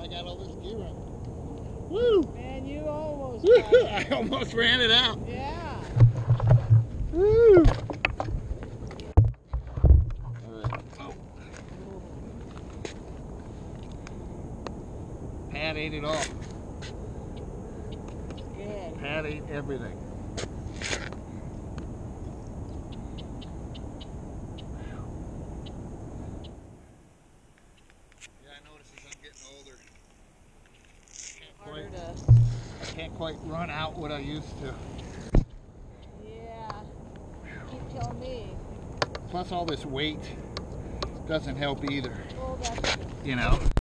I got all this gear on. Woo! Man, you almost I almost ran it out. Yeah. Woo! Alright. Oh. Pat ate it all. Good. Pat ate everything. Yeah, I noticed as I'm getting older, I can't quite run out what I used to. Yeah. Keep telling me. Plus all this weight doesn't help either. Well, that's You know?